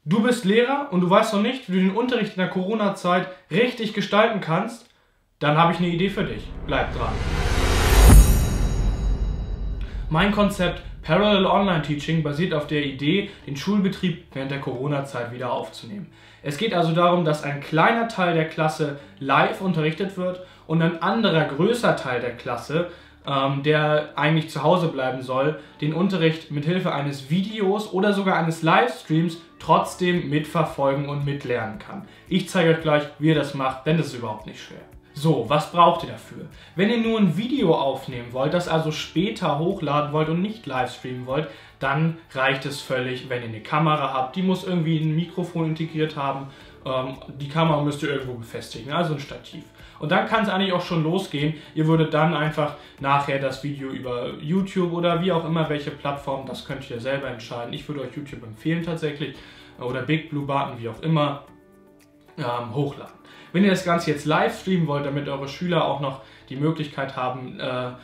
Du bist Lehrer und du weißt noch nicht, wie du den Unterricht in der Corona-Zeit richtig gestalten kannst? Dann habe ich eine Idee für dich. Bleib dran. Mein Konzept Parallel Online Teaching basiert auf der Idee, den Schulbetrieb während der Corona-Zeit wieder aufzunehmen. Es geht also darum, dass ein kleiner Teil der Klasse live unterrichtet wird und ein anderer, größer Teil der Klasse, der eigentlich zu Hause bleiben soll, den Unterricht mit Hilfe eines Videos oder sogar eines Livestreams trotzdem mitverfolgen und mitlernen kann. Ich zeige euch gleich, wie ihr das macht, denn das ist überhaupt nicht schwer. So, was braucht ihr dafür? Wenn ihr nur ein Video aufnehmen wollt, das also später hochladen wollt und nicht live streamen wollt, dann reicht es völlig, wenn ihr eine Kamera habt. Die muss irgendwie ein Mikrofon integriert haben. Die Kamera müsst ihr irgendwo befestigen, also ein Stativ. Und dann kann es eigentlich auch schon losgehen. Ihr würdet dann einfach nachher das Video über YouTube oder wie auch immer, welche Plattform, das könnt ihr selber entscheiden. Ich würde euch YouTube empfehlen tatsächlich oder Big Blue Button, wie auch immer, hochladen. Wenn ihr das Ganze jetzt live streamen wollt, damit eure Schüler auch noch die Möglichkeit haben,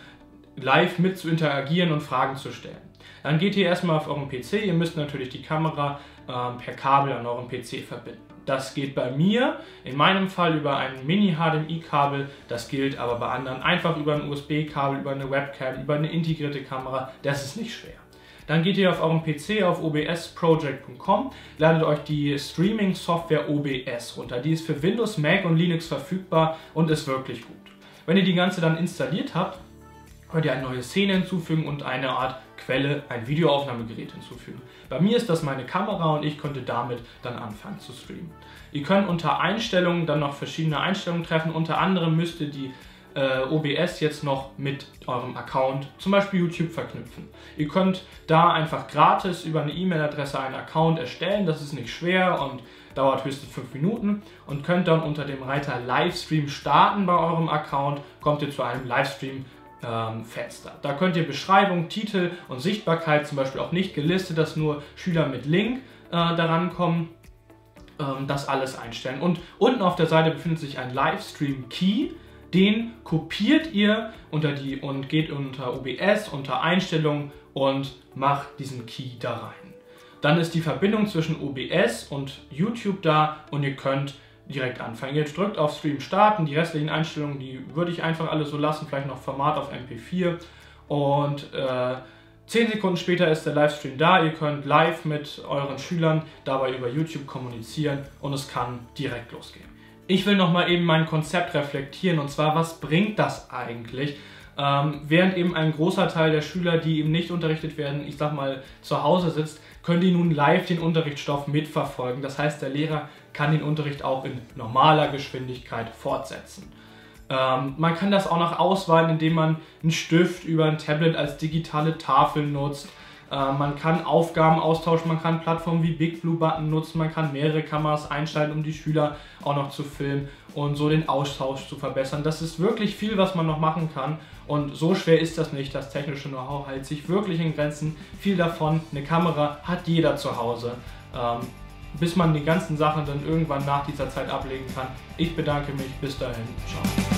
live mit zu interagieren und Fragen zu stellen, dann geht ihr erstmal auf euren PC. Ihr müsst natürlich die Kamera per Kabel an eurem PC verbinden. Das geht bei mir, in meinem Fall über ein Mini-HDMI-Kabel, das gilt aber bei anderen einfach über ein USB-Kabel, über eine Webcam, über eine integrierte Kamera, das ist nicht schwer. Dann geht ihr auf eurem PC auf obsproject.com, ladet euch die Streaming-Software OBS runter. Die ist für Windows, Mac und Linux verfügbar und ist wirklich gut. Wenn ihr die ganze dann installiert habt, könnt ihr eine neue Szene hinzufügen und eine Art Quelle, ein Videoaufnahmegerät hinzufügen. Bei mir ist das meine Kamera und ich konnte damit dann anfangen zu streamen. Ihr könnt unter Einstellungen dann noch verschiedene Einstellungen treffen. Unter anderem müsst ihr die OBS jetzt noch mit eurem Account, zum Beispiel YouTube, verknüpfen. Ihr könnt da einfach gratis über eine E-Mail-Adresse einen Account erstellen. Das ist nicht schwer und dauert höchstens 5 Minuten und könnt dann unter dem Reiter Livestream starten bei eurem Account, kommt ihr zu einem Livestream Fenster. Da könnt ihr Beschreibung, Titel und Sichtbarkeit zum Beispiel auch nicht gelistet, dass nur Schüler mit Link daran kommen, das alles einstellen. Und unten auf der Seite befindet sich ein Livestream Key, den kopiert ihr und geht unter OBS, unter Einstellungen und macht diesen Key da rein. Dann ist die Verbindung zwischen OBS und YouTube da und ihr könnt direkt anfangen. Ihr drückt auf Stream starten, die restlichen Einstellungen, die würde ich einfach alle so lassen, vielleicht noch Format auf MP4 und 10 Sekunden später ist der Livestream da. Ihr könnt live mit euren Schülern dabei über YouTube kommunizieren und es kann direkt losgehen. Ich will nochmal eben mein Konzept reflektieren und zwar, was bringt das eigentlich? Während eben ein großer Teil der Schüler, die eben nicht unterrichtet werden, ich sag mal, zu Hause sitzt, können die nun live den Unterrichtsstoff mitverfolgen. Das heißt, der Lehrer kann den Unterricht auch in normaler Geschwindigkeit fortsetzen. Man kann das auch noch ausweiten, indem man einen Stift über ein Tablet als digitale Tafel nutzt. Man kann Aufgaben austauschen, man kann Plattformen wie Big Blue Button nutzen, man kann mehrere Kameras einschalten, um die Schüler auch noch zu filmen und so den Austausch zu verbessern. Das ist wirklich viel, was man noch machen kann und so schwer ist das nicht. Das technische Know-how hält sich wirklich in Grenzen. Viel davon, eine Kamera hat jeder zu Hause, bis man die ganzen Sachen dann irgendwann nach dieser Zeit ablegen kann. Ich bedanke mich, bis dahin, ciao.